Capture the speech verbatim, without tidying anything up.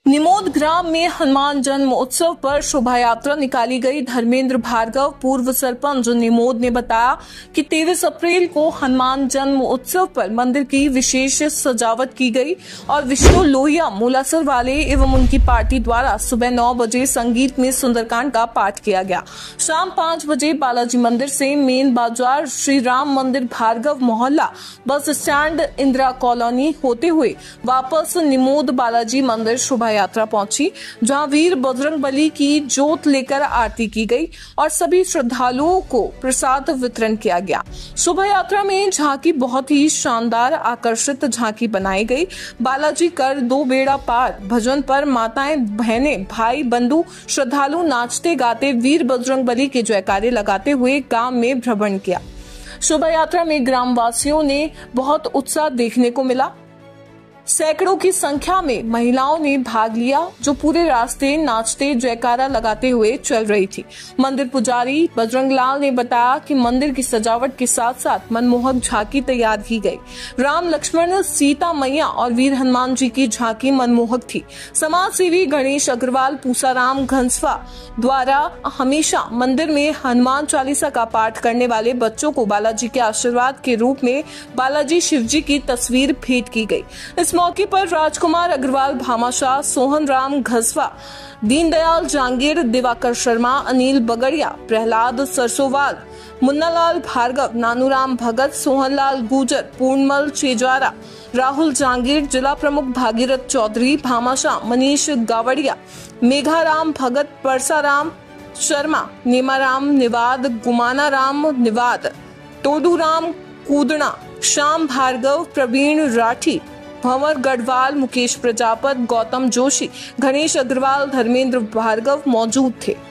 निमोद ग्राम में हनुमान जन्म उत्सव पर शोभा यात्रा निकाली गई। धर्मेंद्र भार्गव, पूर्व सरपंच निमोद, ने बताया कि तेईस अप्रैल को हनुमान जन्म उत्सव पर मंदिर की विशेष सजावट की गई और विष्णु लोहिया मूलासर वाले एवं उनकी पार्टी द्वारा सुबह नौ बजे संगीत में सुंदरकांड का पाठ किया गया। शाम पांच बजे बालाजी मंदिर से मेन बाजार श्री राम मंदिर भार्गव मोहल्ला बस स्टैंड इंदिरा कॉलोनी होते हुए वापस निमोद बालाजी मंदिर शोभा यात्रा पहुंची, जहां वीर बजरंगबली की जोत लेकर आरती की गई और सभी श्रद्धालुओं को प्रसाद वितरण किया गया। शोभा यात्रा में झांकी बहुत ही शानदार आकर्षित झांकी बनाई गई। बालाजी कर दो बेड़ा पार भजन पर माताएं, बहनें, भाई, बंधु श्रद्धालु नाचते गाते वीर बजरंगबली के जयकारे लगाते हुए गांव में भ्रमण किया। शोभा यात्रा में ग्रामवासियों ने बहुत उत्साह देखने को मिला। सैकड़ों की संख्या में महिलाओं ने भाग लिया, जो पूरे रास्ते नाचते जयकारा लगाते हुए चल रही थी। मंदिर पुजारी बजरंगलाल ने बताया कि मंदिर की सजावट के साथ साथ मनमोहक झांकी तैयार की गई। राम, लक्ष्मण, सीता मैया और वीर हनुमान जी की झांकी मनमोहक थी। समाज सेवी गणेश अग्रवाल, पूसाराम घनस्वा द्वारा हमेशा मंदिर में हनुमान चालीसा का पाठ करने वाले बच्चों को बालाजी के आशीर्वाद के रूप में बालाजी शिवजी की तस्वीर भेंट की गई। इस मौके पर राजकुमार अग्रवाल, भामाशाह, सोहन राम घसवा, दीनदयाल जांगीर, दिवाकर शर्मा, अनिल बगड़िया, प्रहलाद सरसोवाल, मुन्नालाल भार्गव, नानूराम भगत, सोहनलाल गुजर, पूर्णमल चेजारा, राहुल जांगीर, जिला प्रमुख भागीरथ चौधरी, भामाशाह, मनीष गावड़िया, मेघाराम भगत, परसाराम शर्मा, नेमाराम निवाद, गुमानाराम निवाद, टोडूराम कूदना, श्याम भार्गव, प्रवीण राठी, भंवर गढ़वाल, मुकेश प्रजापत, गौतम जोशी, गणेश अग्रवाल, धर्मेंद्र भार्गव मौजूद थे।